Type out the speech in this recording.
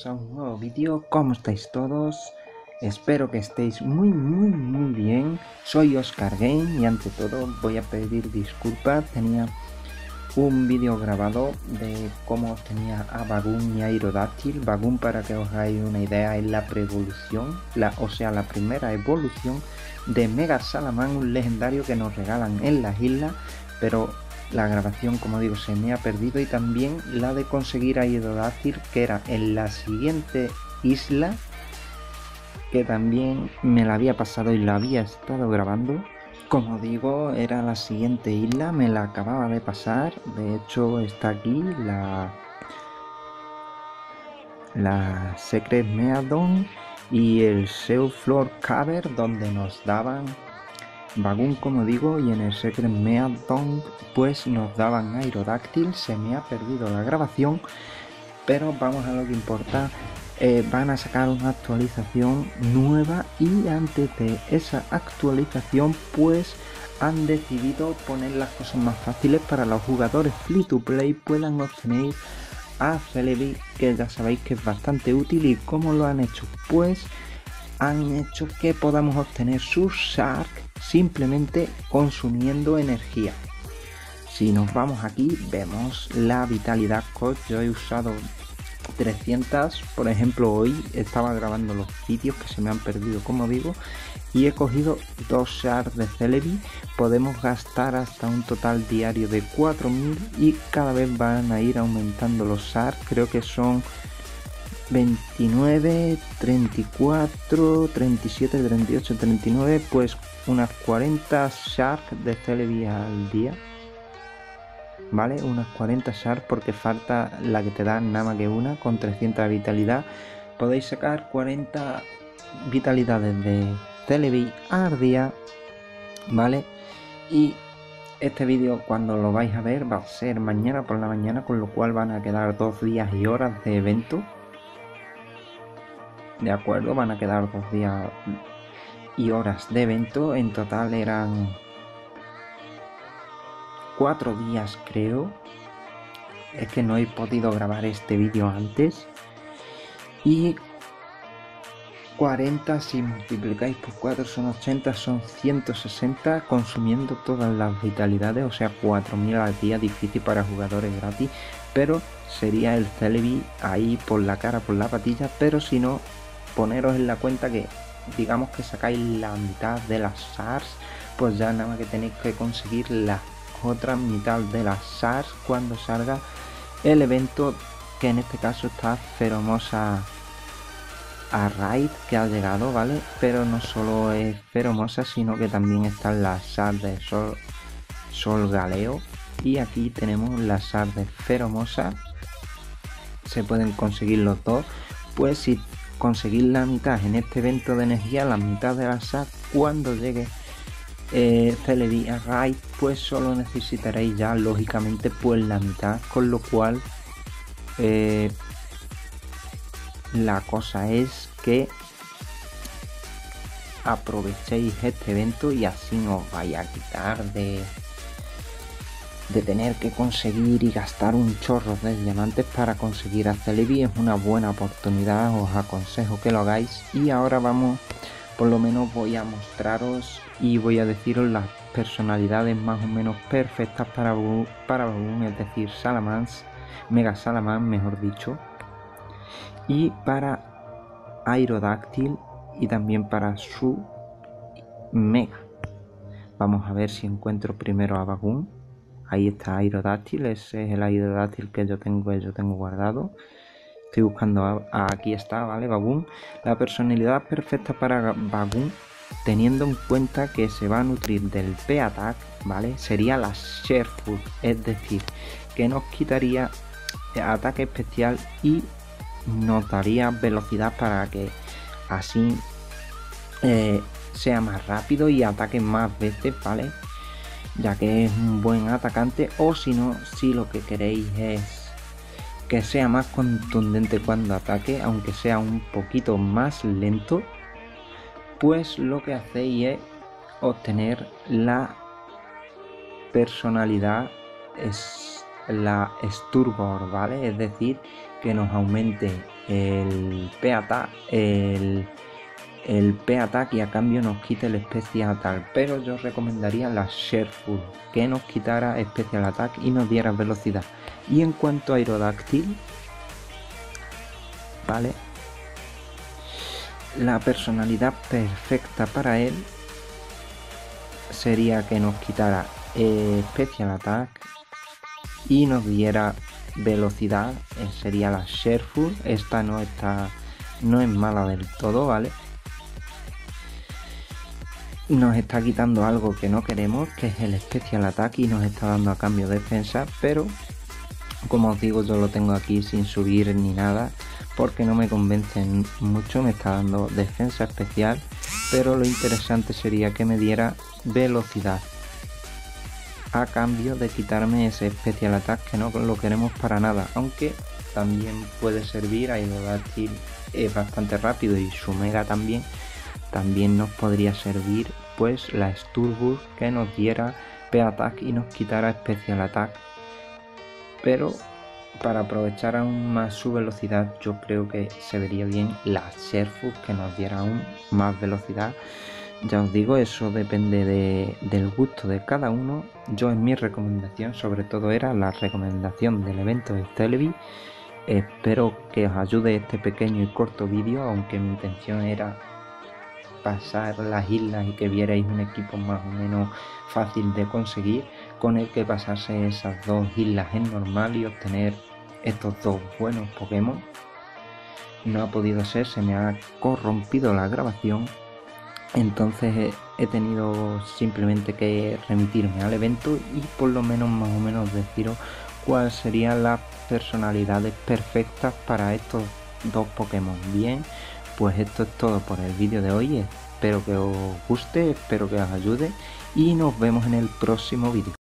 bienvenidos a un nuevo vídeo. ¿Cómo estáis todos? Espero que estéis muy bien. Soy Oscar Game y ante todo voy a pedir disculpas. Tenía un vídeo grabado de cómo tenía a Bagun y Aerodactyl. Bagun, para que os hagáis una idea, es la pre-evolución, la primera evolución de Mega Salaman, un legendario que nos regalan en las islas, pero la grabación, como digo, se me ha perdido, y también la de conseguir a Aerodactyl, que era en la siguiente isla, que también me la había pasado y la había estado grabando. Como digo, era la siguiente isla, me la acababa de pasar. De hecho, está aquí la Secret Meadon y el Seafloor Cavern, donde nos daban Bagun, como digo, y en el Secret Meadon pues nos daban Aerodactyl. Se me ha perdido la grabación, pero vamos a lo que importa. Van a sacar una actualización nueva, y antes de esa actualización pues han decidido poner las cosas más fáciles para los jugadores free to play puedan obtener a Celebi, que ya sabéis que es bastante útil. ¿Y cómo lo han hecho? Pues han hecho que podamos obtener sus Shark simplemente consumiendo energía. Si nos vamos aquí, vemos la vitalidad cost. Yo he usado 300, por ejemplo. Hoy estaba grabando los vídeos que se me han perdido, como digo, y he cogido 2 shards de Celebi. Podemos gastar hasta un total diario de 4000 y cada vez van a ir aumentando los shards. Creo que son 29, 34, 37, 38, 39, pues unas 40 shards de Celebi al día. Vale, unas 40 shards, porque falta la que te da nada más que una, con 300 vitalidad. Podéis sacar 40 vitalidades de Celebi al día, ¿vale? Y este vídeo, cuando lo vais a ver, va a ser mañana por la mañana, con lo cual van a quedar 2 días y horas de evento. De acuerdo, van a quedar 2 días y horas de evento. En total eran 4 días, creo. Es que no he podido grabar este vídeo antes. Y 40, si multiplicáis por 4 son 80, son 160, consumiendo todas las vitalidades, o sea, 4000 al día. Difícil para jugadores gratis, pero sería el Celebi ahí por la cara, por la patilla. Pero si no, poneros en la cuenta que digamos que sacáis la mitad de las SARS, pues ya nada más que tenéis que conseguir la otra mitad de las SARS cuando salga el evento, que en este caso está Pheromosa a Raid, que ha llegado, ¿vale? Pero no solo es Pheromosa, sino que también están las SARS de Solgaleo, y aquí tenemos las SARS de Pheromosa. Se pueden conseguir los dos. Pues si conseguís la mitad en este evento de energía, la mitad de la SAR, cuando llegue Celebi a Raid, pues solo necesitaréis ya lógicamente pues la mitad, con lo cual la cosa es que aprovechéis este evento y así no os vaya a quitar de tener que conseguir y gastar un chorro de diamantes para conseguir a Celebi. Es una buena oportunidad, os aconsejo que lo hagáis. Y ahora vamos, por lo menos voy a mostraros y voy a deciros las personalidades más o menos perfectas para Bagun, es decir, Salamans, Mega Salaman mejor dicho, y para Aerodactyl, y también para su Mega. Vamos a ver si encuentro primero a Bagun. Ahí está Aerodactyl, ese es el Aerodactyl que yo tengo guardado. Estoy buscando aquí está, ¿vale? Bagun. La personalidad perfecta para Bagun, teniendo en cuenta que se va a nutrir del P-Attack, ¿vale? Sería la Sharefood, es decir, que nos quitaría ataque especial y nos daría velocidad para que así sea más rápido y ataque más veces, ¿vale? Ya que es un buen atacante. O si no, si lo que queréis es que sea más contundente cuando ataque, aunque sea un poquito más lento, pues lo que hacéis es obtener la personalidad, es la Sturbord, ¿vale? Es decir, que nos aumente el P-Attack, el P-Attack, y a cambio nos quite el Special Attack, pero yo recomendaría la Shareful, que nos quitara Special Attack y nos diera velocidad. Y en cuanto a Aerodactyl, vale, la personalidad perfecta para él sería que nos quitara Special Attack y nos diera velocidad. Sería la Shareful. Esta no es mala del todo, ¿vale? Nos está quitando algo que no queremos, que es el Special Attack, y nos está dando a cambio defensa, pero como os digo, yo lo tengo aquí sin subir ni nada porque no me convencen mucho. Me está dando defensa especial, pero lo interesante sería que me diera velocidad a cambio de quitarme ese Special Attack, que no lo queremos para nada, aunque también puede servir. Aerodactyl es bastante rápido y su Mega también nos podría servir, pues la Stubborn, que nos diera P-Attack y nos quitara Special Attack. Pero para aprovechar aún más su velocidad, yo creo que se vería bien la Shareful, que nos diera aún más velocidad. Ya os digo, eso depende del gusto de cada uno. Yo, en mi recomendación, sobre todo era la recomendación del evento de Celebi. Espero que os ayude este pequeño y corto vídeo, aunque mi intención era pasar las islas y que vierais un equipo más o menos fácil de conseguir, con el que pasarse esas dos islas en normal y obtener estos dos buenos Pokémon. No ha podido ser, se me ha corrompido la grabación, entonces he tenido simplemente que remitirme al evento y por lo menos más o menos deciros cuáles serían las personalidades perfectas para estos dos Pokémon. Bien, pues esto es todo por el vídeo de hoy. Espero que os guste, espero que os ayude y nos vemos en el próximo vídeo.